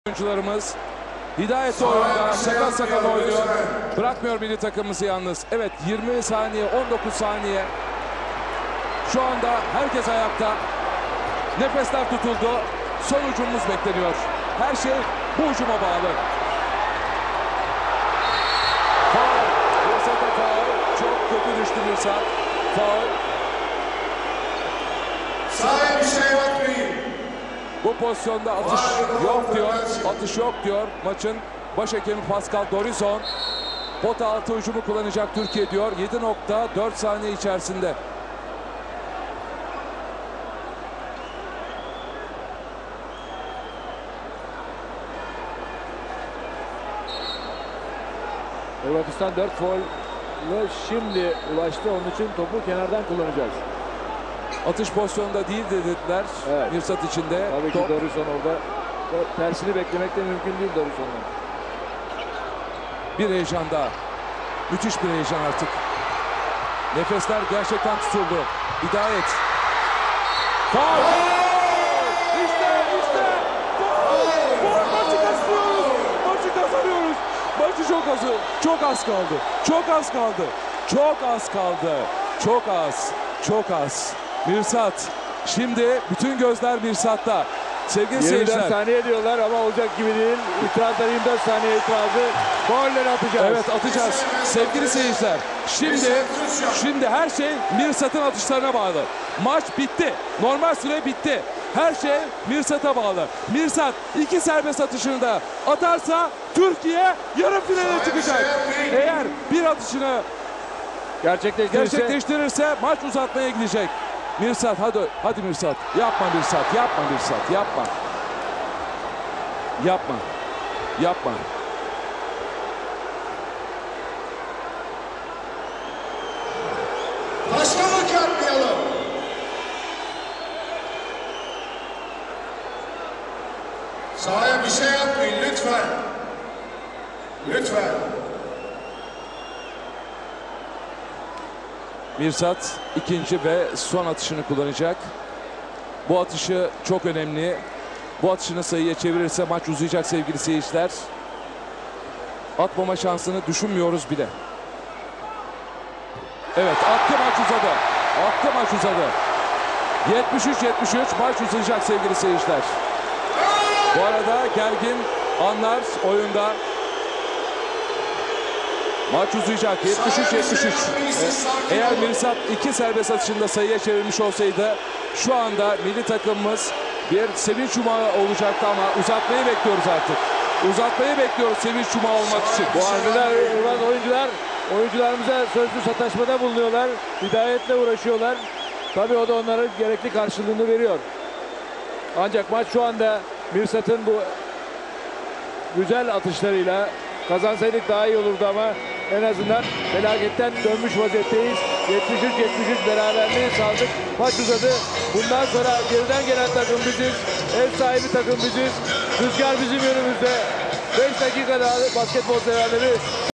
Oyuncularımız Hidayet oyunda sakal sakal oynuyor. Bırakmıyor milli takımımızı yalnız. Evet, 20 saniye, 19 saniye. Şu anda herkes ayakta. Nefesler tutuldu. Son hücumumuz bekleniyor. Her şey bu hücuma bağlı. Faul. Mirsat'a faul. Çok kötü düştü Mirsat. Faul. Sahaya bir şey bakmayın. Bu pozisyonda atış yok diyor. Atış yok diyor. Maçın başhekimi Pascal Dorison. Pota altı hücumu kullanacak Türkiye diyor. 7.4 saniye içerisinde. Hırvatistan 4 faulle şimdi ulaştı. Onun için topu kenardan kullanacağız. Atış pozisyonunda değil dediler. Evet. Mirsat içinde. Tabii ki Dorison orada. Tersini beklemek de mümkün değil Dorison'dan. Bir heyecan daha. Müthiş bir heyecan artık. Nefesler gerçekten tutuldu. Hidayet. Faul! İşte! Faul! Maçı kazanıyoruz! Maçı kazanıyoruz! Maçı çok az kaldı. Çok az kaldı. Çok az. Mirsat. Şimdi bütün gözler Mirsat'ta. Sevgili 24 seyirciler. saniye diyorlar ama olacak gibi değil. İtirazlar 24 saniye itirazı. Faulleri atacağız. Evet, atacağız. Sevgili seyirciler. Şimdi her şey Mirsat'ın atışlarına bağlı. Maç bitti. Normal süre bitti. Her şey Mirsat'a bağlı. Mirsat 2 serbest atışını da atarsa Türkiye yarı finale çıkacak. Eğer bir atışını gerçekleştirirse maç uzatmaya gidecek. Mirsat hadi Mirsat. Yapma Mirsat. Yapma. Başkanlık yapmayalım. Sahaya bir şey yapmayın lütfen. Lütfen. Mirsat ikinci ve son atışını kullanacak. Bu atışı çok önemli. Bu atışını sayıya çevirirse maç uzayacak sevgili seyirciler. Atmama şansını düşünmüyoruz bile. Evet, attı, maç uzadı. 73-73 maç uzayacak sevgili seyirciler. Bu arada gergin anlar oyunda. Maç uzayacak. 73-73. Eğer Mirsat 2 serbest atışında sayıya çevirmiş olsaydı şu anda milli takımımız bir sevinç yumağı olacaktı ama uzatmayı bekliyoruz artık. Uzatmayı bekliyoruz sevinç yumağı olmak için. Bu arada oyuncularımıza sözlü sataşmada bulunuyorlar. Hidayetle uğraşıyorlar. Tabii o da onların gerekli karşılığını veriyor. Ancak maç şu anda Mirsat'ın bu güzel atışlarıyla kazansaydık daha iyi olurdu ama en azından felaketten dönmüş vaziyetteyiz. 73-73 beraberliği sağladık. Maç uzadı. Bundan sonra geriden gelen takım biziz. Ev sahibi takım biziz. Rüzgar bizim yönümüzde. 5 dakika daha basketbol severleri